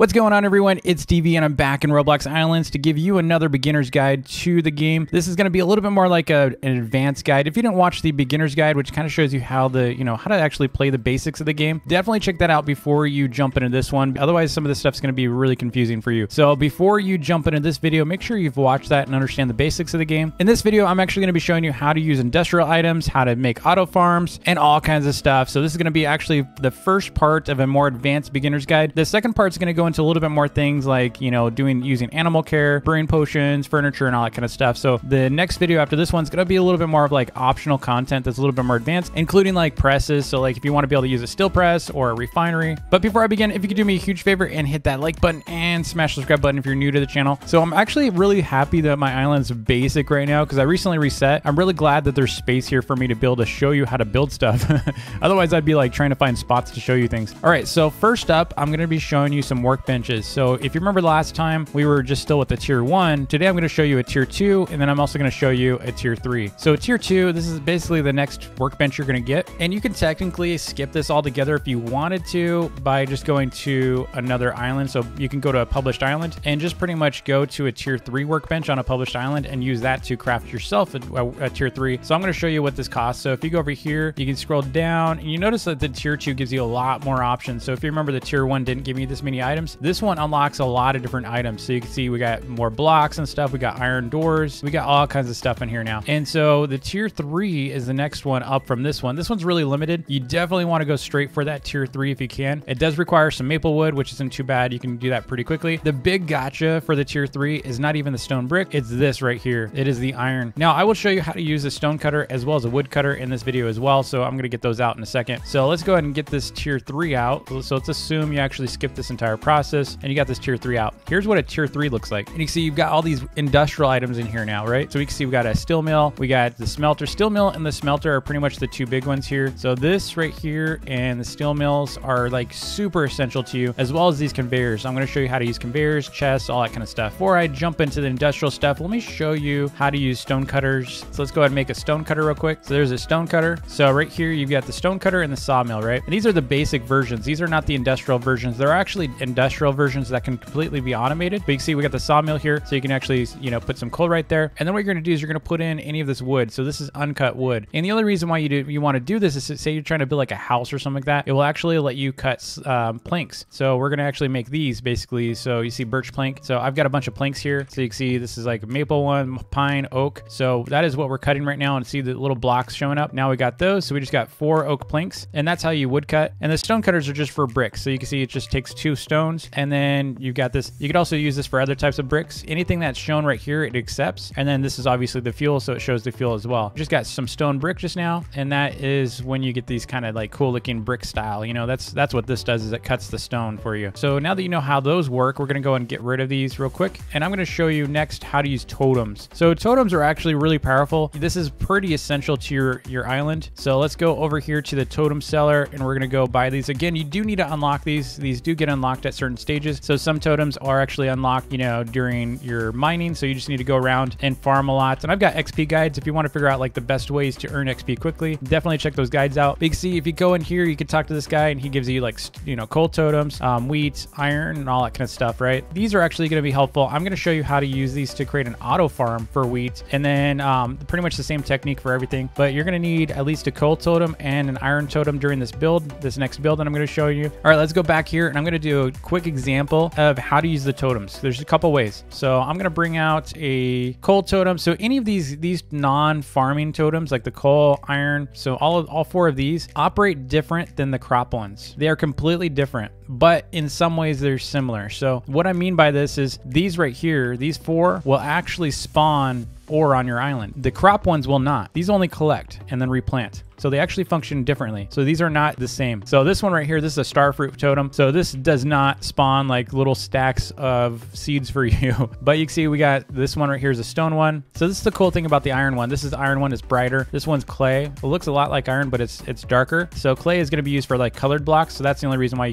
What's going on, everyone? It's DV and I'm back in Roblox Islands to give you another beginner's guide to the game. This is going to be a little bit more like an advanced guide. If you didn't watch the beginner's guide, which kind of shows you how how to actually play the basics of the game, definitely check that out before you jump into this one. Otherwise, some of this stuff's going to be really confusing for you. So before you jump into this video, make sure you've watched that and understand the basics of the game. In this video, I'm actually going to be showing you how to use industrial items, how to make auto farms, and all kinds of stuff. So this is going to be actually the first part of a more advanced beginner's guide. The second part is going to go into a little bit more things like, using animal care, brain potions, furniture, and all that kind of stuff. So the next video after this one's going to be a little bit more of like optional content that's a little bit more advanced, including like presses. So like if you want to be able to use a steel press or a refinery. But before I begin, if you could do me a huge favor and hit that like button and smash the subscribe button if you're new to the channel. So I'm actually really happy that my island's basic right now because I recently reset. I'm really glad that there's space here for me to be able to show you how to build stuff. Otherwise, I'd be like trying to find spots to show you things. All right, so first up, I'm going to be showing you some workbenches. So if you remember last time, we were just still with the tier 1. Today, I'm going to show you a tier 2, and then I'm also going to show you a tier 3. So tier 2, this is basically the next workbench you're going to get. And you can technically skip this altogether if you wanted to by just going to another island. So you can go to a published island and just pretty much go to a tier 3 workbench on a published island and use that to craft yourself a tier 3. So I'm going to show you what this costs. So if you go over here, you can scroll down and you notice that the tier 2 gives you a lot more options. So if you remember the tier 1 didn't give me this many items, this one unlocks a lot of different items. So you can see we got more blocks and stuff. We got iron doors. We got all kinds of stuff in here now. And so the tier 3 is the next one up from this one. This one's really limited. You definitely want to go straight for that tier 3 if you can. It does require some maple wood, which isn't too bad. You can do that pretty quickly. The big gotcha for the tier 3 is not even the stone brick. It's this right here. It is the iron. Now I will show you how to use a stone cutter as well as a wood cutter in this video as well. So I'm going to get those out in a second. So let's go ahead and get this tier 3 out. So let's assume you actually skip this entire process and you got this tier 3 out. Here's what a tier 3 looks like. And you can see you've got all these industrial items in here now, right? So we can see we got a steel mill, we got the smelter. Steel mill and the smelter are pretty much the two big ones here. So this right here and the steel mills are like super essential to you, as well as these conveyors. I'm going to show you how to use conveyors, chests, all that kind of stuff. Before I jump into the industrial stuff, let me show you how to use stone cutters. So let's go ahead and make a stone cutter real quick. So there's a stone cutter. So right here, you've got the stone cutter and the sawmill, right? And these are the basic versions. These are not the industrial versions. There are actually industrial versions that can completely be automated. But you can see we got the sawmill here. So you can actually, put some coal right there. And then what you're going to do is you're going to put in any of this wood. So this is uncut wood. And the other reason why you want to do this is to say you're trying to build like a house or something like that. It will actually let you cut planks. So we're going to actually make these basically. So you see birch plank. So I've got a bunch of planks here. So you can see this is like a maple one, pine, oak. So that is what we're cutting right now, and see the little blocks showing up. Now we got those. So we just got 4 oak planks, and that's how you wood cut. And the stone cutters are just for bricks. So you can see it just takes 2 stones, and then you've got this. You could also use this for other types of bricks. Anything that's shown right here, it accepts. And then this is obviously the fuel, so it shows the fuel as well. Just got some stone brick just now, and that is when you get these kind of like cool looking brick style. That's what this does, is it cuts the stone for you. So now that you know how those work, we're gonna go and get rid of these real quick, and I'm gonna show you next how to use totems. So totems are actually really powerful. This is pretty essential to your island. So let's go over here to the totem seller, and we're gonna go buy these. Again, you do need to unlock these. These do get unlocked at certain stages. So some totems are actually unlocked, during your mining. So you just need to go around and farm a lot. And I've got XP guides if you want to figure out like the best ways to earn XP quickly. Definitely check those guides out. But you can see if you go in here, you can talk to this guy and he gives you like, coal totems, wheat, iron, and all that kind of stuff, right? These are actually going to be helpful. I'm going to show you how to use these to create an auto farm for wheat, and then pretty much the same technique for everything. But you're going to need at least a coal totem and an iron totem during this next build that I'm going to show you. All right, let's go back here, and I'm going to do a quick example of how to use the totems. There's a couple ways. So I'm going to bring out a coal totem. So any of these non-farming totems, like the coal, iron, so all 4 of these operate different than the crop ones. They are completely different, but in some ways they're similar. So what I mean by this is these right here, these 4 will actually spawn ore on your island. The crop ones will not. These only collect and then replant. So they actually function differently. So these are not the same. So this one right here, this is a starfruit totem. So this does not spawn like little stacks of seeds for you. But you can see we got this one right here is a stone one. So this is the cool thing about the iron one. This is the iron one, it's brighter. This one's clay. It looks a lot like iron, but it's darker. So clay is going to be used for like colored blocks. So that's the only reason why you care about these.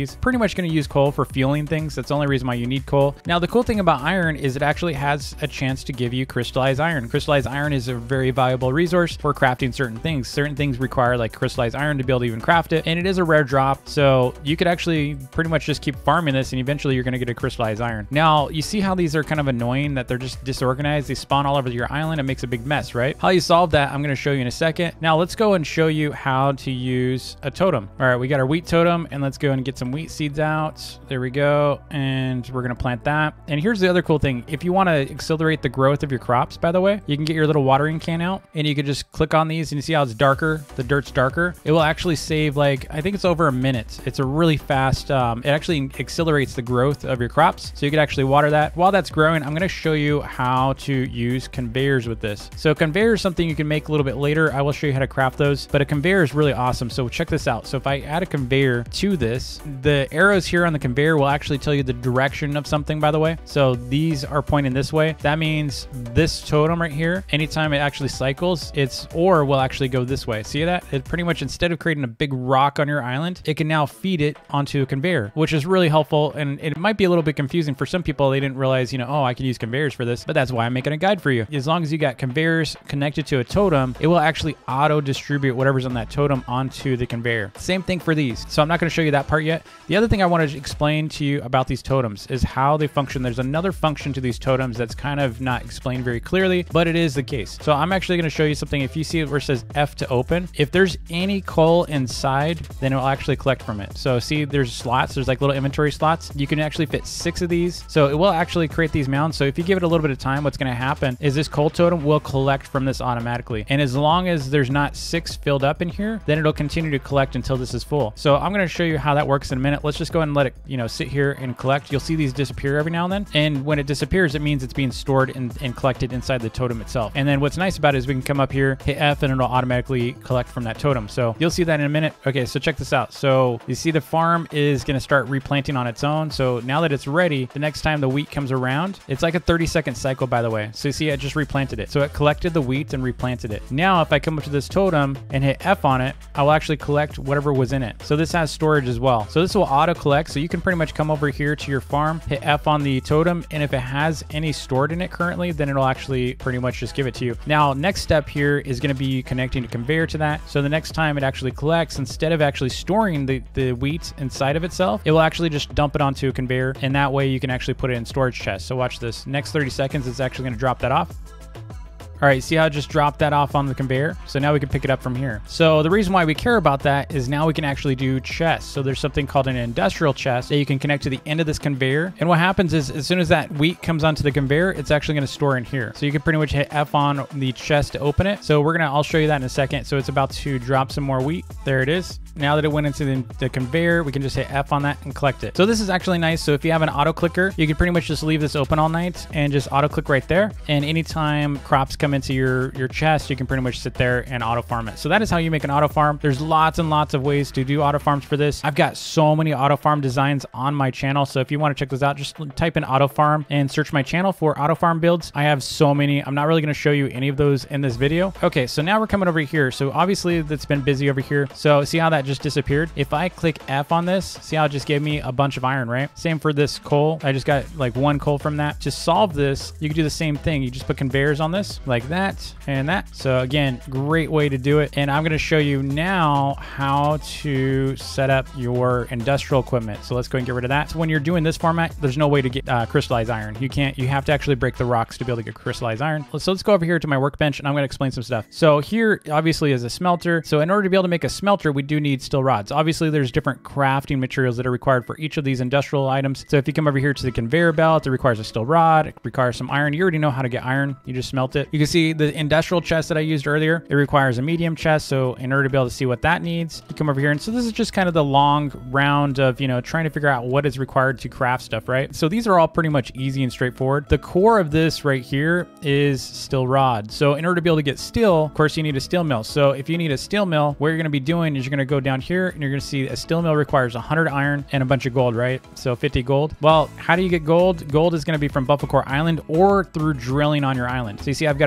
these. Pretty much going to use coal for fueling things. That's the only reason why you need coal. Now, the cool thing about iron is it actually has a chance to give you crystallized iron. Crystallized iron is a very valuable resource for crafting certain things. Certain things require like crystallized iron to be able to even craft it, and it is a rare drop, so you could actually pretty much just keep farming this, and eventually you're going to get a crystallized iron. Now, you see how these are kind of annoying, that they're just disorganized. They spawn all over your island. It makes a big mess, right? How you solve that, I'm going to show you in a second. Now, let's go and show you how to use a totem. All right, we got our wheat totem, and let's go and get some wheat seeds out. There we go, and we're going to plant that. And here's the other cool thing. If you want to accelerate the growth of your crops, by the way, you can get your little watering can out, and you can just click on these, and you see how it's darker, the dirt's darker. It will actually save, like, I think it's over a minute. It's a really fast, it actually accelerates the growth of your crops, so you can actually water that. While that's growing, I'm going to show you how to use conveyors with this. So conveyor is something you can make a little bit later. I will show you how to craft those, but a conveyor is really awesome. So check this out. So if I add a conveyor to this, the arrows here on the conveyor will actually tell you the direction of something, by the way. So these are pointing this way. That means this totem right here, anytime it actually cycles, its ore will actually go this way. See that? It pretty much, instead of creating a big rock on your island, it can now feed it onto a conveyor, which is really helpful. And it might be a little bit confusing for some people. They didn't realize, you know, oh, I can use conveyors for this, but that's why I'm making a guide for you. As long as you got conveyors connected to a totem, it will actually auto distribute whatever's on that totem onto the conveyor. Same thing for these. So I'm not going to show you that part yet. The other thing I want to explain to you about these totems is how they function. There's another function to these totems that's kind of not explained very clearly, but it is the case. So I'm actually going to show you something. If you see it where it says F to open, if there's any coal inside, then it will actually collect from it. So see, there's slots, there's like little inventory slots. You can actually fit 6 of these. So it will actually create these mounds. So if you give it a little bit of time, what's going to happen is this coal totem will collect from this automatically. And as long as there's not 6 filled up in here, then it'll continue to collect until this is full. So I'm going to show you how that works in a minute. Let's just go ahead and let it, you know, sit here and collect. You'll see these disappear every now and then. And when it disappears, it means it's being stored and collected inside the totem itself. And then what's nice about it is we can come up here, hit F, and it'll automatically collect from that totem. So you'll see that in a minute. Okay, so check this out. So you see the farm is going to start replanting on its own. So now that it's ready, the next time the wheat comes around, it's like a 30-second cycle, by the way. So you see, I just replanted it. So it collected the wheat and replanted it. Now, if I come up to this totem and hit F on it, I will actually collect whatever was in it. So this has storage as well. So this will auto collect. So you can pretty much come over here to your farm, hit F on the totem, and if it has any stored in it currently, then it'll actually pretty much just give it to you. Now, next step here is going to be connecting a conveyor to that. So the next time it actually collects, instead of actually storing the wheat inside of itself, it will actually just dump it onto a conveyor, and that way you can actually put it in storage chests. So watch this. Next 30 seconds, it's actually going to drop that off. All right, see how I just dropped that off on the conveyor? So now we can pick it up from here. So the reason why we care about that is now we can actually do chests. So there's something called an industrial chest that you can connect to the end of this conveyor. And what happens is as soon as that wheat comes onto the conveyor, it's actually going to store in here. So you can pretty much hit F on the chest to open it. So I'll show you that in a second. So it's about to drop some more wheat. There it is. Now that it went into the conveyor, we can just hit F on that and collect it. So this is actually nice. So if you have an auto clicker, you can pretty much just leave this open all night and just auto click right there. And anytime crops come into your chest, you can pretty much sit there and auto farm it. So that is how you make an auto farm. There's lots and lots of ways to do auto farms for this. I've got so many auto farm designs on my channel. So if you want to check this out, just type in auto farm and search my channel for auto farm builds. I have so many. I'm not really going to show you any of those in this video. Okay, so now we're coming over here. So obviously that's been busy over here. So see how that just disappeared? If I click F on this, see how it just gave me a bunch of iron, right? Same for this coal. I just got like 1 coal from that. To solve this, you can do the same thing. You just put conveyors on this like that and that. So again, great way to do it. And I'm going to show you now how to set up your industrial equipment. So let's go and get rid of that. So when you're doing this format, there's no way to get crystallized iron. You have to actually break the rocks to be able to get crystallized iron. So let's go over here to my workbench and I'm going to explain some stuff. So here obviously is a smelter. So in order to be able to make a smelter, we do need steel rods. Obviously there's different crafting materials that are required for each of these industrial items. So if you come over here to the conveyor belt, it requires a steel rod, it requires some iron. You already know how to get iron. You just smelt it. You can see the industrial chest that I used earlier, it requires a medium chest. So in order to be able to see what that needs, you come over here. And so this is just kind of the long round of, trying to figure out what is required to craft stuff, right? So these are all pretty much easy and straightforward. The core of this right here is steel rod. So in order to be able to get steel, of course, you need a steel mill. So if you need a steel mill, what you're going to be doing is you're going to go down here and you're going to see a steel mill requires 100 iron and a bunch of gold, right? So 50 gold. Well, how do you get gold? Gold is going to be from Buffalo Core Island or through drilling on your island. So you see, I've got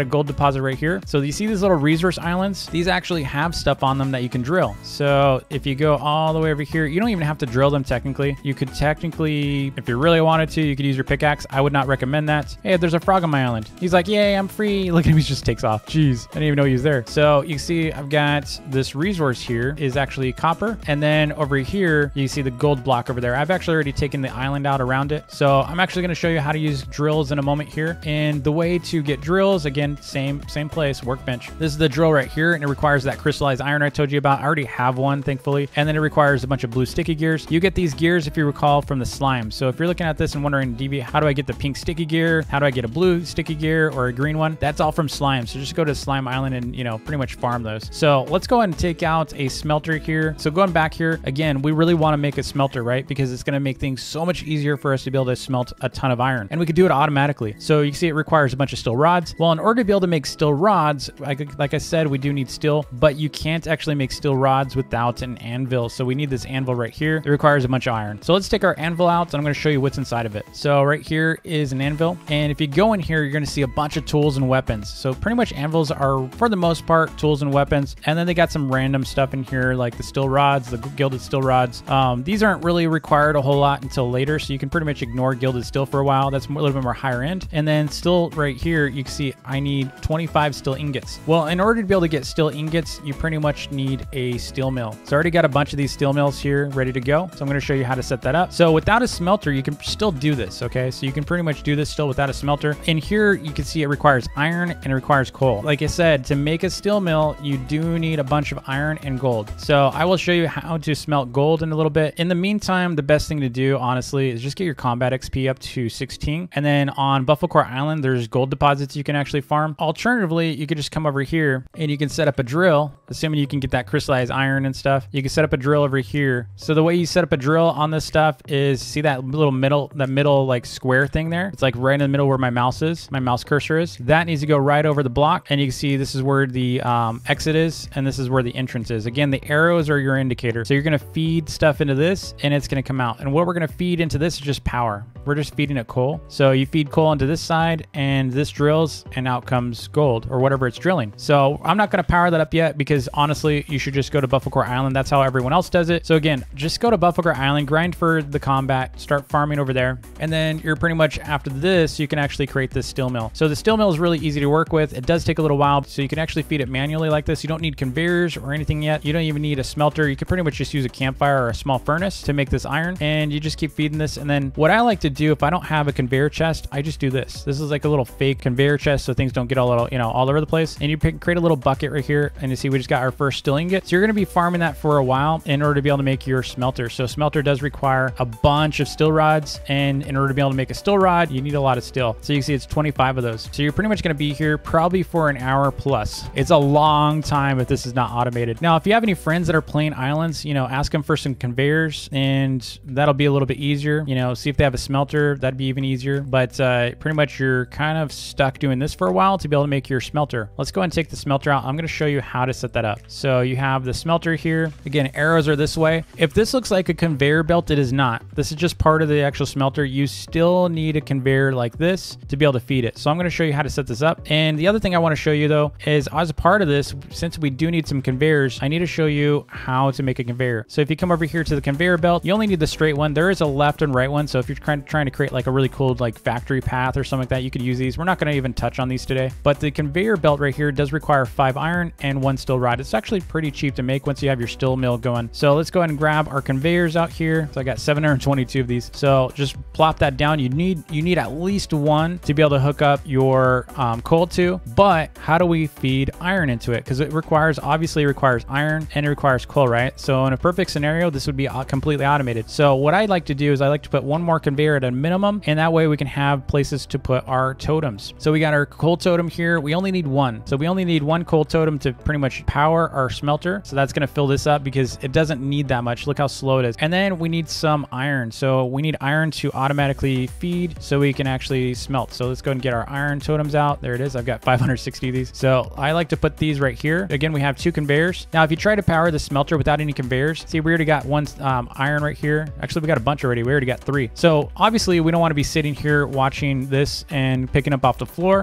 a gold deposit right here. So you see these little resource islands? These actually have stuff on them that you can drill. So if you go all the way over here, you don't even have to drill them technically. You could technically, if you really wanted to, you could use your pickaxe. I would not recommend that. Hey, there's a frog on my island. He's like, yay, I'm free. Look at him, he just takes off. Jeez, I didn't even know he was there. So you see I've got this resource here is actually copper. And then over here, you see the gold block over there. I've actually already taken the island out around it. So I'm actually going to show you how to use drills in a moment here. And the way to get drills, again, same place, workbench. This is the drill right here, and it requires that crystallized iron I told you about. I already have one, thankfully. And then it requires a bunch of blue sticky gears. You get these gears, if you recall, from the slime. So if you're looking at this and wondering, DV, how do I get the pink sticky gear? How do I get a blue sticky gear or a green one? That's all from slime. So just go to Slime Island and, you know, pretty much farm those. So let's go ahead and take out a smelter here. So going back here, again, we really want to make a smelter, right? Because it's going to make things so much easier for us to be able to smelt a ton of iron. And we could do it automatically. So you see it requires a bunch of steel rods. Well, in order to be able to make steel rods, like I said, we do need steel, but you can't actually make steel rods without an anvil. So we need this anvil right here. It requires a bunch of iron. So let's take our anvil out and I'm going to show you what's inside of it. So right here is an anvil. And if you go in here, you're going to see a bunch of tools and weapons. So pretty much anvils are, for the most part, tools and weapons. And then they got some random stuff in here, like the steel rods, the gilded steel rods. These aren't really required a whole lot until later. So you can pretty much ignore gilded steel for a while. That's a little bit more higher end. And then still right here, you can see I need 25 steel ingots. Well, in order to be able to get steel ingots, you pretty much need a steel mill. So I already got a bunch of these steel mills here ready to go. So I'm going to show you how to set that up. So without a smelter, you can still do this. Okay. So you can pretty much do this still without a smelter. And here you can see it requires iron and it requires coal. Like I said, to make a steel mill, you do need a bunch of iron and gold. So I will show you how to smelt gold in a little bit. In the meantime, the best thing to do, honestly, is just get your combat XP up to 16. And then on Buffalo Core Island, there's gold deposits you can actually farm. Alternatively, you could just come over here and you can set up a drill, assuming you can get that crystallized iron and stuff. You can set up a drill over here. So the way you set up a drill on this stuff is, see that little middle like square thing there? It's like right in the middle where my mouse cursor is. That needs to go right over the block. And you can see this is where the exit is, and this is where the entrance is. Again, the arrows are your indicator. So you're going to feed stuff into this and it's going to come out. And what we're going to feed into this is just power. We're just feeding it coal. So you feed coal into this side and this drills and out comes gold or whatever it's drilling. So I'm not going to power that up yet because honestly, you should just go to Buffalo Core Island. That's how everyone else does it. So again, just go to Buffalo Core Island, grind for the combat, start farming over there. And then you're pretty much after this, you can actually create this steel mill. So the steel mill is really easy to work with. It does take a little while. So you can actually feed it manually like this. You don't need conveyors or anything yet. You don't even need a smelter. You can pretty much just use a campfire or a small furnace to make this iron. And you just keep feeding this. And then what I like to do, if I don't have a conveyor chest, I just do this. This is like a little fake conveyor chest so things don't get all over the place. And you create a little bucket right here. And you see we just got our first steel ingot. So you're going to be farming that for a while in order to be able to make your smelter. So smelter does require a bunch of steel rods. And in order to be able to make a steel rod, you need a lot of steel. So you can see it's 25 of those. So you're pretty much going to be here probably for an hour plus. It's a long time if this is not automated. Now, if you have any friends that are playing islands, ask them for some conveyors and that'll be a little bit easier. See if they have a smelter, that'd be even easier. But pretty much you're kind of stuck doing this for a while to be able to make your smelter. Let's go ahead and take the smelter out. I'm going to show you how to set that up. So you have the smelter here. Again, arrows are this way. If this looks like a conveyor belt, it is not. This is just part of the actual smelter. You still need a conveyor like this to be able to feed it. So I'm going to show you how to set this up. And the other thing I want to show you though is as a part of this, since we do need some conveyors, I need to show you how to make a conveyor. So if you come over here to the conveyor belt, you only need the straight one. There is a left and right one. So if you're trying to create like a really cool like factory path or something like that, you could use these. We're not going to even touch on these today, but the conveyor belt right here does require 5 iron and 1 steel rod. It's actually pretty cheap to make once you have your steel mill going. So let's go ahead and grab our conveyors out here. So I got 722 of these. So just plop that down. You need at least one to be able to hook up your coal to, but how do we feed iron into it? Because it obviously requires iron and it requires coal, right? So in a perfect scenario, this would be completely automated. So what I like to do is I like to put one more conveyor at a minimum, and that way we can have places to put our totems. So we got our coal totem here. We only need one. So we only need one coal totem to pretty much power our smelter. So that's going to fill this up because it doesn't need that much. Look how slow it is. And then we need some iron. So we need iron to automatically feed so we can actually smelt. So let's go and get our iron totems out. There it is. I've got 560 of these. So I like to put these right here. Again, we have 2 conveyors. Now, if you try to power the smelter without any conveyors, see, we already got one iron right here. Actually, we got a bunch already. We already got 3. So obviously we don't want to be sitting here watching this and picking up off the floor. So the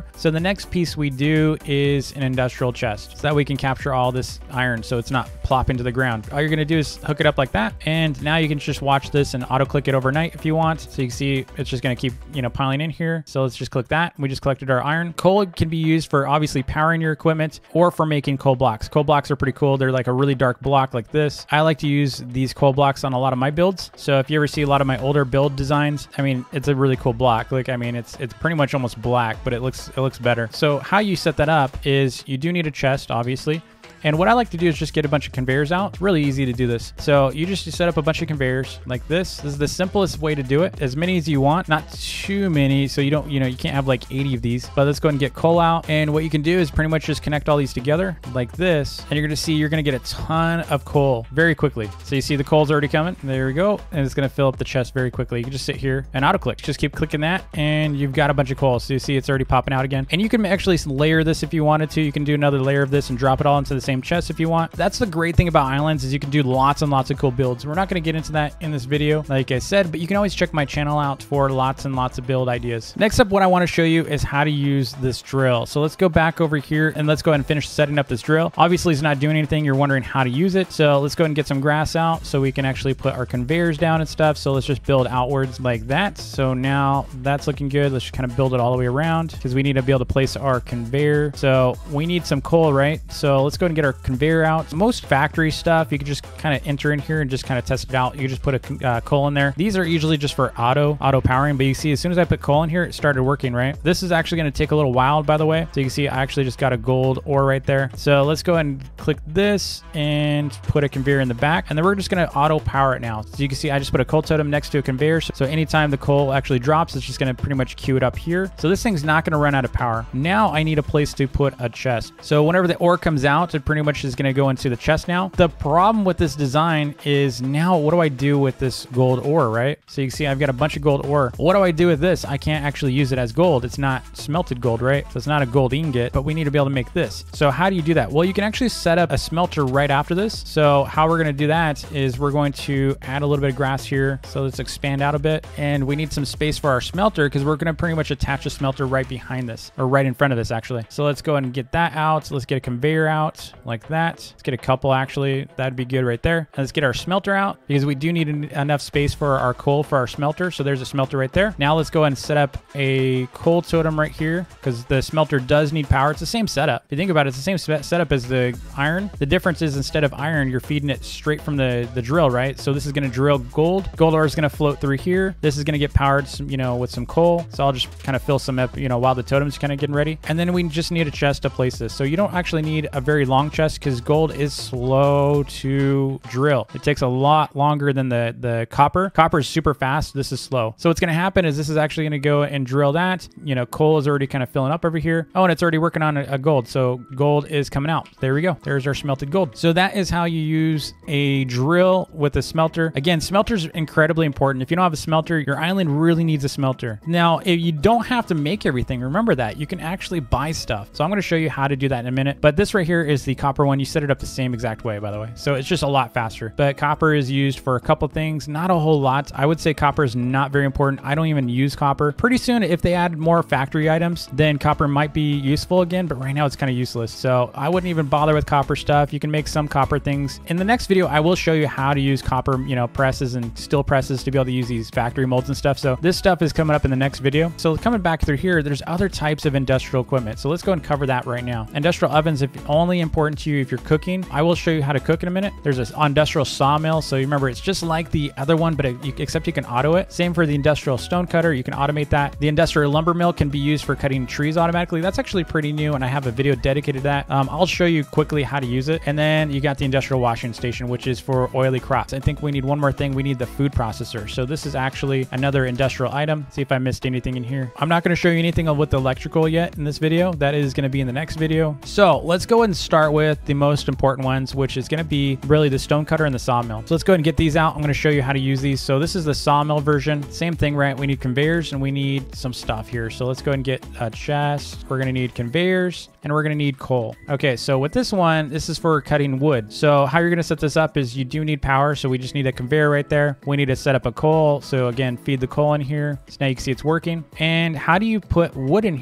next piece we do is an industrial chest so that we can capture all this iron so it's not plopping to the ground. All you're going to do is hook it up like that. And now you can just watch this and auto click it overnight if you want. So you can see it's just going to keep, piling in here. So let's just click that. We just collected our iron. Coal can be used for obviously powering your equipment or for making coal blocks. Coal blocks are pretty cool. They're like a really dark block like this. I like to use these coal blocks on a lot of my builds. So if you ever see a lot of my older build designs, it's a really cool block. Like, it's pretty much almost black, but it looks better. So how you set that up is you do need a chest, obviously. And what I like to do is just get a bunch of conveyors out. It's really easy to do this. So you just set up a bunch of conveyors like this. This is the simplest way to do it. As many as you want, not too many. So you don't, you can't have like 80 of these, but let's go ahead and get coal out. And what you can do is pretty much just connect all these together like this. And you're going to see, you're going to get a ton of coal very quickly. So you see the coal's already coming. There we go. And it's going to fill up the chest very quickly. You can just sit here and auto click. Just keep clicking that and you've got a bunch of coal. So you see it's already popping out again. And you can actually layer this if you wanted to. You can do another layer of this and drop it all into the same chest if you want. That's the great thing about islands is you can do lots and lots of cool builds. We're not going to get into that in this video, like I said, but you can always check my channel out for lots and lots of build ideas. Next up, what I want to show you is how to use this drill. So let's go back over here and let's go ahead and finish setting up this drill. Obviously, it's not doing anything. You're wondering how to use it. So let's go ahead and get some grass out so we can actually put our conveyors down and stuff. So let's just build outwards like that. So now that's looking good. Let's just kind of build it all the way around because we need to be able to place our conveyor. So we need some coal, right? So let's go ahead and get our conveyor out. Most factory stuff, you can just kind of enter in here and just kind of test it out. You just put a coal in there. These are usually just for auto powering, but you see as soon as I put coal in here, it started working, right? This is actually going to take a little while, by the way. So you can see I actually just got a gold ore right there. So let's go ahead and click this and put a conveyor in the back. And then we're just going to auto power it now. So you can see I just put a coal totem next to a conveyor. So anytime the coal actually drops, it's just going to pretty much queue it up here. So this thing's not going to run out of power. Now I need a place to put a chest. So whenever the ore comes out, it pretty much is going to go into the chest now. The problem with this design is now what do I do with this gold ore, right? So you can see I've got a bunch of gold ore. What do I do with this? I can't actually use it as gold. It's not smelted gold, right? So it's not a gold ingot, but we need to be able to make this. So how do you do that? Well, you can actually set up a smelter right after this. So how we're going to do that is we're going to add a little bit of grass here. So let's expand out a bit. And we need some space for our smelter because we're going to pretty much attach a smelter right behind this, or right in front of this actually. So let's go ahead and get that out. So let's get a conveyor out like that. Let's get a couple actually. That'd be good right there. And let's get our smelter out because we do need enough space for our coal for our smelter. So there's a smelter right there. Now let's go ahead and set up a coal totem right here because the smelter does need power. It's the same setup. If you think about it, it's the same setup as the iron. The difference is instead of iron, you're feeding it straight from the drill, right? So this is going to drill gold. Gold ore is going to float through here. This is going to get powered, with some coal. So I'll just kind of fill some up, while the totem's kind of getting ready. And then we just need a chest to place this. So you don't actually need a very long chest because gold is slow to drill. It takes a lot longer than the copper. Copper is super fast. This is slow. So what's going to happen is this is actually going to go and drill that. Coal is already kind of filling up over here. Oh, and it's already working on a gold. So gold is coming out. There we go. There's our smelted gold. So that is how you use a drill with a smelter. Again, smelter's incredibly important. If you don't have a smelter, your island really needs a smelter. Now, if you don't have to make everything, remember that. You can actually buy stuff. So I'm going to show you how to do that in a minute. But this right here is the copper one. You set it up the same exact way, by the way. So it's just a lot faster. But copper is used for a couple things, not a whole lot. I would say copper is not very important. I don't even use copper. Pretty soon, if they add more factory items, then copper might be useful again, but right now it's kind of useless. So I wouldn't even bother with copper stuff. You can make some copper things. In the next video, I will show you how to use copper, presses and steel presses to be able to use these factory molds and stuff. So this stuff is coming up in the next video. So coming back through here, there's other types of industrial equipment. So let's go and cover that right now. Industrial ovens, if only important to you if you're cooking. I will show you how to cook in a minute. There's an industrial sawmill. So you remember, it's just like the other one, but except you can auto it. Same for the industrial stone cutter. You can automate that. The industrial lumber mill can be used for cutting trees automatically. That's actually pretty new, and I have a video dedicated to that. I'll show you quickly how to use it. And then you got the industrial washing station, which is for oily crops. I think we need one more thing. We need the food processor. So this is actually another industrial item. See if I missed anything in here. I'm not going to show you anything with the electrical yet in this video. That is going to be in the next video. So let's go ahead and start with the most important ones, which is going to be really the stone cutter and the sawmill. So let's go ahead and get these out. I'm going to show you how to use these. So this is the sawmill version. Same thing, right? We need conveyors and we need some stuff here. So let's go ahead and get a chest. We're going to need conveyors and we're going to need coal. Okay, so with this one, this is for cutting wood. So how you're going to set this up is you do need power. So we just need a conveyor right there. We need to set up a coal. So again, feed the coal in here. So now you can see it's working. And how do you put wood in here?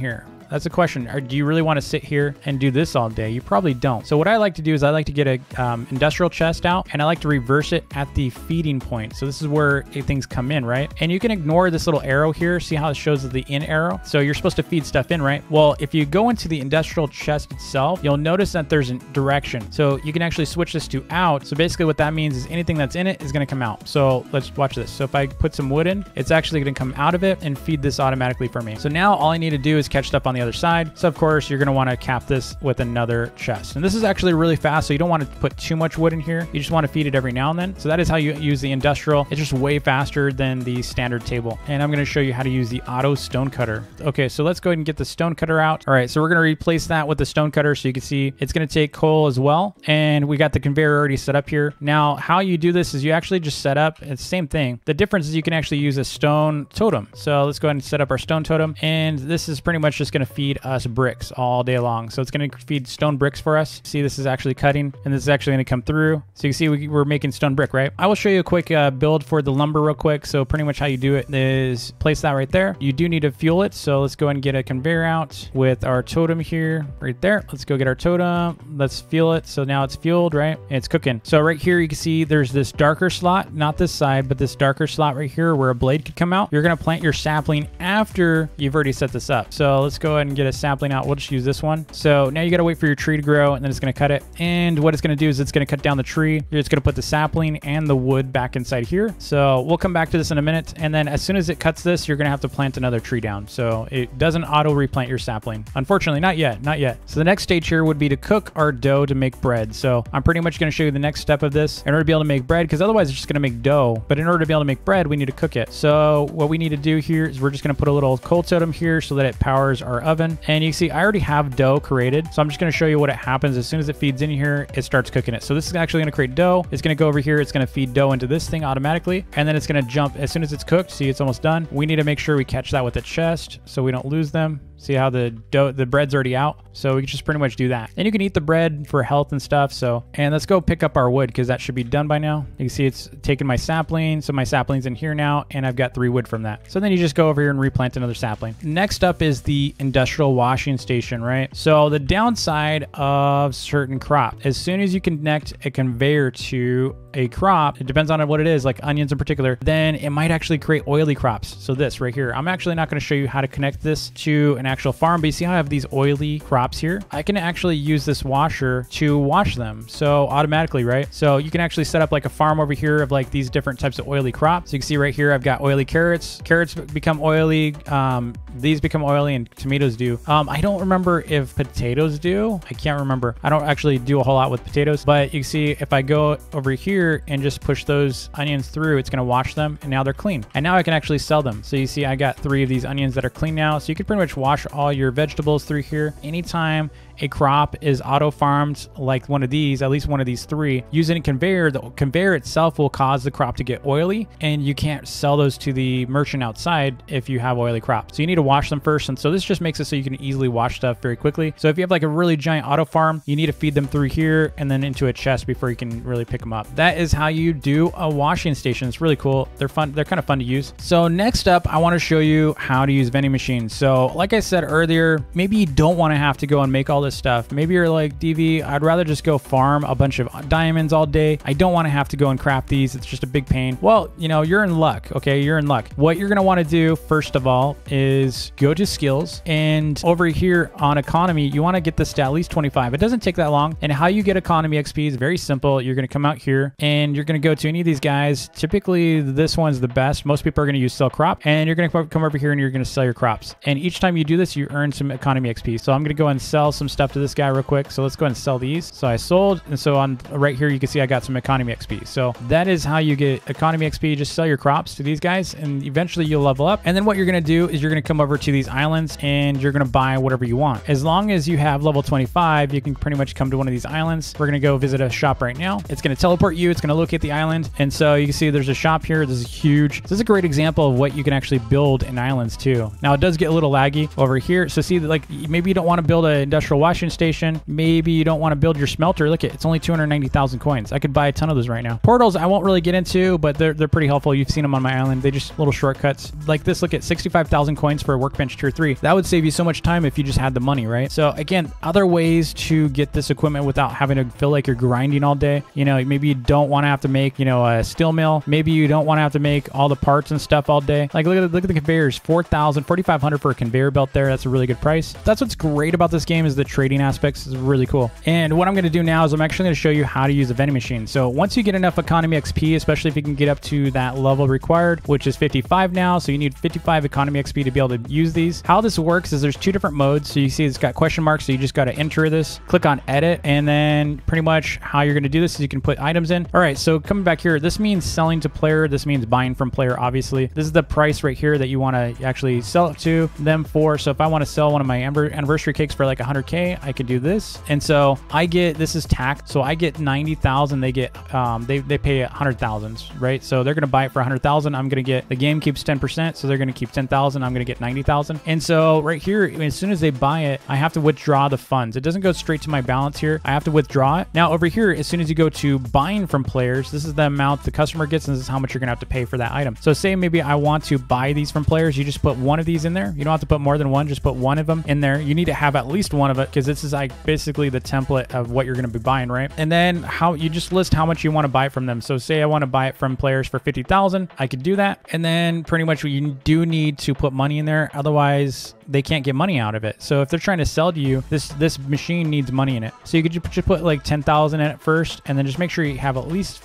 That's a question. Do you really want to sit here and do this all day? You probably don't. So what I like to do is I like to get a industrial chest out, and I like to reverse it at the feeding point. So this is where things come in, right? And you can ignore this little arrow here. See how it shows the in arrow? So you're supposed to feed stuff in, right? Well, if you go into the industrial chest itself, you'll notice that there's a direction. So you can actually switch this to out. So basically what that means is anything that's in it is going to come out. So let's watch this. So if I put some wood in, it's actually going to come out of it and feed this automatically for me. So now all I need to do is catch stuff on the other side. So of course you're going to want to cap this with another chest. And this is actually really fast. So you don't want to put too much wood in here. You just want to feed it every now and then. So that is how you use the industrial. It's just way faster than the standard table. And I'm going to show you how to use the auto stone cutter. Okay, so let's go ahead and get the stone cutter out. All right, so we're going to replace that with the stone cutter. So you can see it's going to take coal as well. And we got the conveyor already set up here. Now, how you do this is you actually just set up, it's the same thing. The difference is you can actually use a stone totem. So let's go ahead and set up our stone totem. And this is pretty much just going to feed us bricks all day long. So it's going to feed stone bricks for us. See, this is actually cutting, and this is actually going to come through. So you can see we're making stone brick, right? I will show you a quick build for the lumber real quick. So pretty much how you do it is place that right there. You do need to fuel it. So let's go ahead and get a conveyor out with our totem here, right there. Let's go get our totem. Let's fuel it. So now it's fueled, right? And it's cooking. So right here, you can see there's this darker slot, not this side, but this darker slot right here where a blade could come out. You're going to plant your sapling after you've already set this up. So let's go ahead and get a sapling out. We'll just use this one. So now you got to wait for your tree to grow, and then it's going to cut it. And what it's going to do is it's going to cut down the tree. You're just going to put the sapling and the wood back inside here. So we'll come back to this in a minute. And then as soon as it cuts this, you're going to have to plant another tree down. So it doesn't auto replant your sapling. Unfortunately, not yet, not yet. So the next stage here would be to cook our dough to make bread. So I'm pretty much going to show you the next step of this in order to be able to make bread, because otherwise it's just going to make dough. But in order to be able to make bread, we need to cook it. So what we need to do here is we're just going to put a little coal totem here so that it powers our oven. And you can see I already have dough created. So I'm just going to show you what it happens as soon as it feeds in here, it starts cooking it. So this is actually going to create dough. It's going to go over here. It's going to feed dough into this thing automatically. And then it's going to jump as soon as it's cooked. See, it's almost done. We need to make sure we catch that with the chest so we don't lose them. See how the bread's already out? So we can just pretty much do that. And you can eat the bread for health and stuff. So, and let's go pick up our wood because that should be done by now. You can see it's taken my sapling. So my sapling's in here now, and I've got 3 wood from that. So then you just go over here and replant another sapling. Next up is the industrial washing station, right? So the downside of certain crop, as soon as you connect a conveyor to a crop, it depends on what it is, like onions in particular, then it might actually create oily crops. So this right here, I'm actually not going to show you how to connect this to an actual farm, but you see how I have these oily crops here? I can actually use this washer to wash them. So automatically, right? So you can actually set up like a farm over here of like these different types of oily crops. So you can see right here, I've got oily carrots. Carrots become oily. These become oily, and tomatoes do. I don't remember if potatoes do. I can't remember. I don't actually do a whole lot with potatoes, but you can see if I go over here and just push those onions through, it's going to wash them, and now they're clean. And now I can actually sell them. So you see I got 3 of these onions that are clean now. So you can pretty much wash all your vegetables through here. Anytime a crop is auto farmed like one of these, at least one of these 3, using a conveyor, the conveyor itself will cause the crop to get oily, and you can't sell those to the merchant outside if you have oily crops. So you need to wash them first. And so this just makes it so you can easily wash stuff very quickly. So if you have like a really giant auto farm, you need to feed them through here and then into a chest before you can really pick them up. That is how you do a washing station. It's really cool. They're fun. They're kind of fun to use. So next up, I want to show you how to use vending machines. So like I said earlier, maybe you don't want to have to go and make all this stuff. Maybe you're like, DV, I'd rather just go farm a bunch of diamonds all day. I don't want to have to go and craft these. It's just a big pain. Well, you know, you're in luck. Okay, you're in luck. What you're going to want to do first of all is go to skills, and over here on economy, you want to get this to at least 25. It doesn't take that long. And how you get economy XP is very simple. You're going to come out here and you're going to go to any of these guys. Typically, this one's the best. Most people are going to use sell crop, and you're going to come over here and you're going to sell your crops. And each time you do this, you earn some economy XP. So I'm going to go and sell some stuff to this guy real quick. So let's go ahead and sell these. So I sold, and so on right here, you can see I got some economy XP. So that is how you get economy XP. Just sell your crops to these guys, and eventually you'll level up. And then what you're going to do is you're going to come over to these islands, and you're going to buy whatever you want. As long as you have level 25, you can pretty much come to one of these islands. We're going to go visit a shop right now. It's going to teleport you. It's going to locate the island. And so you can see there's a shop here. This is huge. This is a great example of what you can actually build in islands too. Now it does get a little laggy over here. So see, like maybe you don't want to build an industrial washing station. Maybe you don't want to build your smelter. Look, it's only 290,000 coins. I could buy a ton of those right now. Portals I won't really get into, but they're pretty helpful. You've seen them on my island. They just little shortcuts like this. Look at 65,000 coins for a workbench tier 3. That would save you so much time if you just had the money, right? So again, other ways to get this equipment without having to feel like you're grinding all day. You know, maybe you don't want to have to make, you know, a steel mill. Maybe you don't want to have to make all the parts and stuff all day. Like look at the conveyors, 4,500 for a conveyor belt there. That's a really good price. That's what's great about this game is the trading aspects is really cool. And what I'm going to do now is I'm actually going to show you how to use a vending machine. So once you get enough economy XP, especially if you can get up to that level required, which is 55 now. So you need 55 economy XP to be able to use these. How this works is there's two different modes. So you see it's got question marks. So you just got to enter this, click on edit, and then pretty much how you're going to do this is you can put items in. All right. So coming back here, this means selling to player. This means buying from player, obviously. This is the price right here that you want to actually sell it to them for. So if I want to sell one of my anniversary cakes for like 100K, I could do this. And so I get, this is taxed. So I get 90,000. They get, they pay 100,000, right? So they're going to buy it for 100,000. I'm going to get, the game keeps 10%. So they're going to keep 10,000. I'm going to get 90,000. And so right here, as soon as they buy it, I have to withdraw the funds. It doesn't go straight to my balance here. I have to withdraw it. Now over here, as soon as you go to buying from players, this is the amount the customer gets, and this is how much you're going to have to pay for that item. So say maybe I want to buy these from players. You just put one of these in there. You don't have to put more than one. Just put one of them in there. You need to have at least one of it because this is like basically the template of what you're going to be buying, right? And then how you just list how much you want to buy from them. So say I want to buy it from players for 50,000. I could do that. And then pretty much you do need to put money in there. Otherwise, they can't get money out of it. So if they're trying to sell to you, this machine needs money in it. So you could just put like 10,000 in it first, and then just make sure you have at least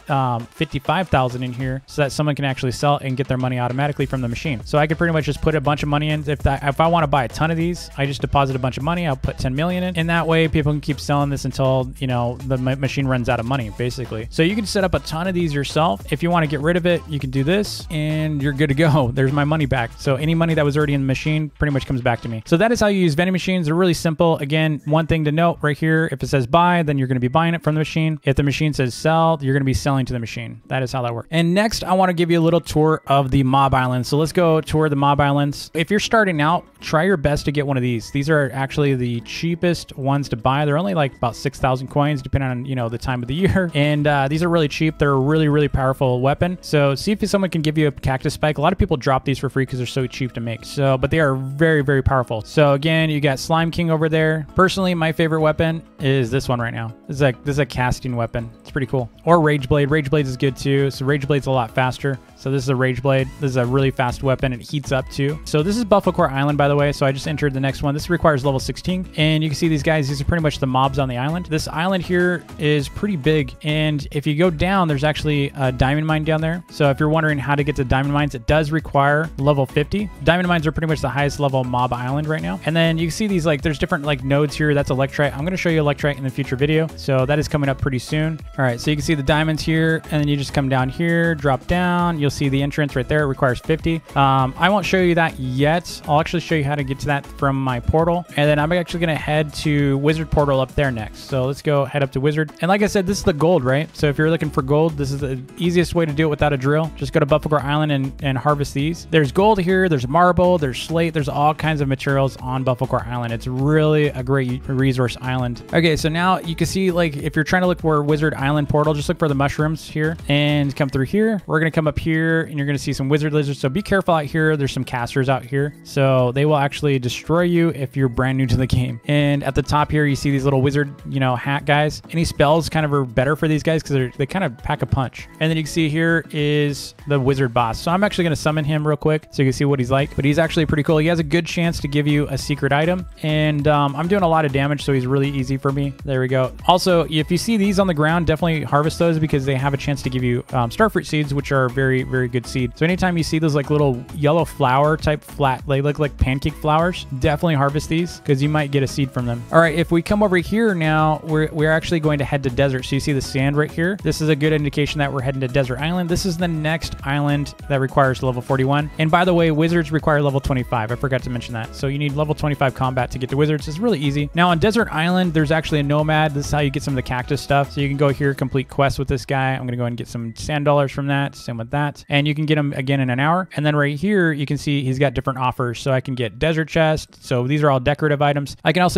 55,000 in here so that someone can actually sell and get their money automatically from the machine. So I could pretty much just put a bunch of money in. If I want to buy a ton of these, I just deposit a bunch of money. I'll put 10 million in, and that way people can keep selling this until, you know, the machine runs out of money, basically. So you can set up a ton of these yourself. If you want to get rid of it, you can do this, and you're good to go. There's my money back. So any money that was already in the machine pretty much comes back to me. So that is how you use vending machines. They're really simple. Again, one thing to note right here, if it says buy, then you're going to be buying it from the machine. If the machine says sell, you're going to be selling to the machine. That is how that works. And next, I want to give you a little tour of the mob islands. So let's go tour the mob islands. If you're starting out, try your best to get one of these. These are actually the cheapest ones to buy. They're only like about 6,000 coins, depending on, you know, the time of the year. And these are really cheap. They're a really, really powerful weapon. So see if someone can give you a cactus spike. A lot of people drop these for free because they're so cheap to make. So, but they are very, very powerful. So again, you got Slime King over there. Personally, my favorite weapon is this one right now. This is a casting weapon. It's pretty cool. Or Rage Blade. Rage Blade is good too. So Rage Blade's a lot faster. So this is a Rage Blade. This is a really fast weapon. It heats up too. So this is Buffalo Court Island, by the way. So I just entered the next one. This requires level 16. And you can see these guys. These are pretty much the mobs on the island. This island here is pretty big. And if you go down, there's actually a diamond mine down there. So if you're wondering how to get to diamond mines, it does require level 50. Diamond mines are pretty much the highest level mob island right now. And then you can see these, like, there's different like nodes here. That's Electrite. I'm going to show you Electrite in the future video. So that is coming up pretty soon. All right. So you can see the diamonds here, and then you just come down here, drop down. You'll see the entrance right there. It requires 50. I won't show you that yet. I'll actually show you how to get to that from my portal. And then I'm actually going to head to Wizard Portal up there next. So let's go head up to Wizard. And like I said, this is the gold, right? So if you're looking for gold, this is the easiest way to do it without a drill. Just go to Buffalo Court Island and harvest these. There's gold here. There's marble. There's slate. There's all kinds of materials on Buffalo Court Island. It's really a great resource island. Okay, so now you can see, like, if you're trying to look for Wizard Island Portal, just look for the mushrooms here and come through here. We're going to come up here and you're going to see some wizard lizards. So be careful out here. There's some casters out here. So they will actually destroy you if you're brand new to the game. And at the top here, you see these little wizard, you know, hat guys. Any spells kind of are better for these guys because they kind of pack a punch. And then you can see here is the wizard boss. So I'm actually going to summon him real quick so you can see what he's like. But he's actually pretty cool. He has a good chance to give you a secret item. And I'm doing a lot of damage, so he's really easy for me. There we go. Also, if you see these on the ground, definitely harvest those because they have a chance to give you starfruit seeds, which are very, very good seed. So anytime you see those like little yellow flower type flat, they look like pancake flowers, definitely harvest these because you might get a seed from them. All right, if we come over here now, we're actually going to head to desert. So you see the sand right here. This is a good indication that we're heading to Desert Island. This is the next island that requires level 41. And by the way, wizards require level 25. I forgot to mention that. So you need level 25 combat to get to wizards. It's really easy. Now on Desert Island, there's actually a nomad. This is how you get some of the cactus stuff. So you can go here, complete quests with this guy. I'm going to go and get some sand dollars from that. Same with that. And you can get them again in an hour. And then right here, you can see he's got different offers. So I can get desert chest. So these are all decorative items. I can also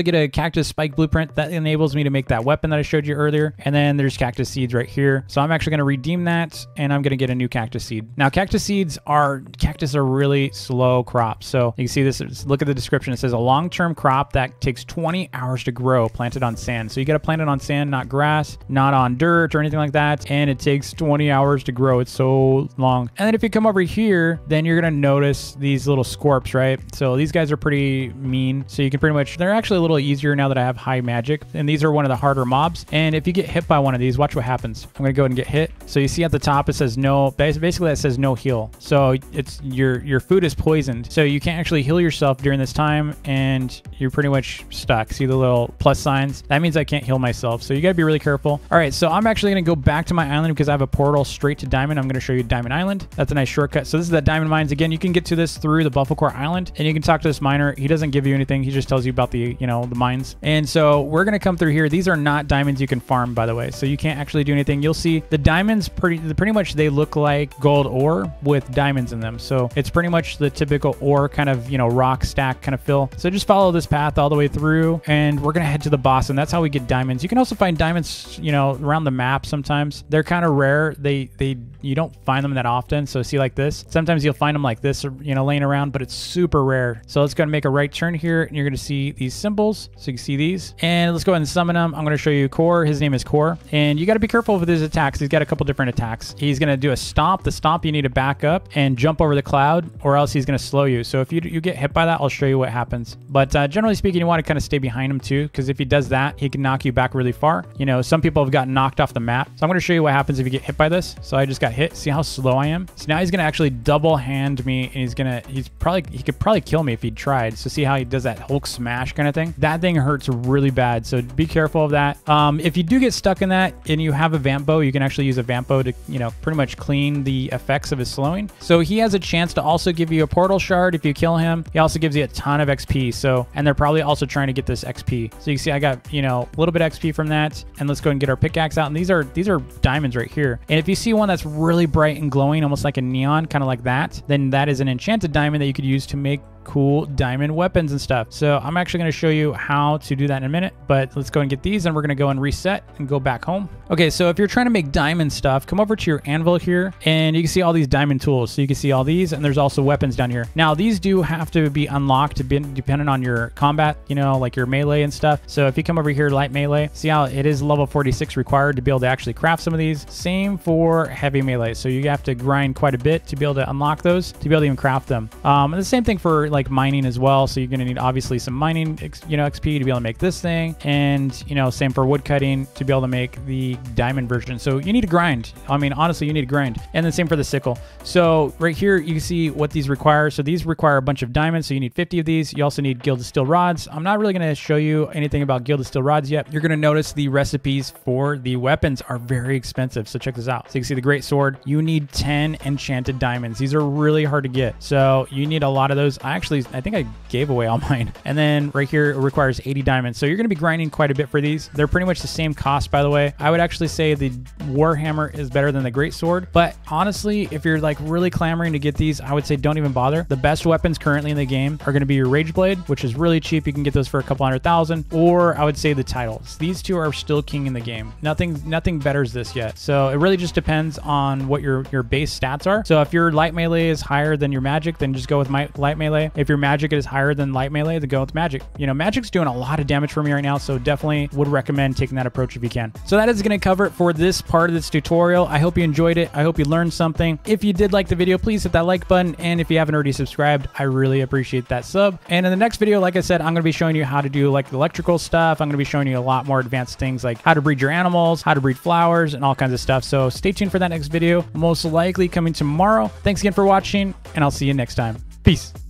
get a cactus spike blueprint that enables me to make that weapon that I showed you earlier. And then there's cactus seeds right here. So I'm actually going to redeem that, and I'm going to get a new cactus seed. Now, cactus are really slow crops. So you can see this, look at the description. It says a long-term crop that takes 20 hours to grow, planted on sand. So you got to plant it on sand, not grass, not on dirt or anything like that. And it takes 20 hours to grow. It's so long. And then if you come over here, then you're going to notice these little scorps, right? So these guys are pretty mean. So you can pretty much, they're actually a little easier now that I have high magic. And these are one of the harder mobs. And if you get hit by one of these, watch what happens. I'm going to go ahead and get hit. So you see at the top, it says no, basically that says no heal. So it's your food is poisoned. So you can't actually heal yourself during this time, and you're pretty much stuck. See the little plus signs? That means I can't heal myself. So you got to be really careful. All right, so I'm actually going to go back to my island because I have a portal straight to Diamond. I'm going to show you Diamond Island. That's a nice shortcut. So this is the Diamond Mines. Again, you can get to this through the Bufflecore Island, and you can talk to this miner. He doesn't give you anything. He just tells you about the, the mines. And so we're going to come through here. These are not diamonds you can farm, by the way. So you can't actually do anything. You'll see the diamonds pretty much, they look like gold ore with diamonds in them. So it's pretty much the typical ore kind of, rock stack kind of fill. So just follow this path all the way through, and we're going to head to the boss, and that's how we get diamonds. You can also find diamonds, around the map sometimes. They're kind of rare. You don't find them that often. So see like this, sometimes you'll find them like this, laying around, but it's super rare. So let's go and make a right turn here, and you're going to see these symbols. So you can see these, and let's go ahead and summon them. I'm going to show you Core. His name is Core, and you got to be careful with his attacks. He's got a couple different attacks. He's going to do a stomp. The stomp, you need to back up and jump over the cloud, or else he's going to slow you. So if you get hit by that, I'll show you what happens. But generally speaking, you want to kind of stay behind him too, because if he does that, he can knock you back really far. Some people have gotten knocked off the map. So I'm going to show you what happens if you get hit by this. So I just got hit. See how slow I am? So now he's going to actually double hand me, and he could probably kill me if he tried. So see how he does that Hulk smash kind of thing? That thing hurts really bad. So be careful of that. If you do get stuck in that and you have a vamp bow, you can actually use a vamp bow to, pretty much clean the effects of his slowing. So he has a chance to also give you a portal shard if you kill him. He also gives you a ton of XP. So, and they're probably also trying to get this XP. So you can see I got, a little bit of XP from that. And let's go and get our pickaxe out. And these are diamonds right here. And if you see one that's really bright and glowing, almost like a neon, kind of like that, then that is an enchanted diamond that you could use to make cool diamond weapons and stuff. So I'm actually going to show you how to do that in a minute, but let's go and get these, and we're going to go and reset and go back home. Okay, so if you're trying to make diamond stuff, come over to your anvil here, and you can see all these diamond tools. So you can see all these, and there's also weapons down here. Now these do have to be unlocked depending on your combat, like your melee and stuff. So if you come over here, light melee, see how it is level 46 required to be able to actually craft some of these. Same for heavy melee. So you have to grind quite a bit to be able to unlock those, to be able to even craft them. And the same thing for like mining as well. So you're going to need obviously some mining, XP to be able to make this thing, and same for wood cutting to be able to make the diamond version. So you need to grind. I mean, honestly, you need to grind. And then same for the sickle. So right here, you can see what these require. So these require a bunch of diamonds. So you need 50 of these. You also need gilded steel rods. I'm not really going to show you anything about gilded steel rods yet. You're going to notice the recipes for the weapons are very expensive. So check this out. So you can see the great sword. You need 10 enchanted diamonds. These are really hard to get. So you need a lot of those. I think I gave away all mine. And then right here, it requires 80 diamonds. So you're going to be grinding quite a bit for these. They're pretty much the same cost, by the way. I would actually say the Warhammer is better than the Great Sword. But honestly, if you're like really clamoring to get these, I would say don't even bother. The best weapons currently in the game are going to be your Rage Blade, which is really cheap. You can get those for a couple 100,000. Or I would say the titles. These two are still king in the game. Nothing betters this yet. So it really just depends on what your base stats are. So if your light melee is higher than your magic, then just go with my light melee. If your magic is higher than light melee, then go with magic. Magic's doing a lot of damage for me right now, so definitely would recommend taking that approach if you can. So that is going to cover it for this part of this tutorial. I hope you enjoyed it. I hope you learned something. If you did like the video, please hit that like button. And if you haven't already subscribed, I really appreciate that sub. And in the next video, like I said, I'm going to be showing you how to do like electrical stuff. I'm going to be showing you a lot more advanced things like how to breed your animals, how to breed flowers, and all kinds of stuff. So stay tuned for that next video. Most likely coming tomorrow. Thanks again for watching, and I'll see you next time. Peace.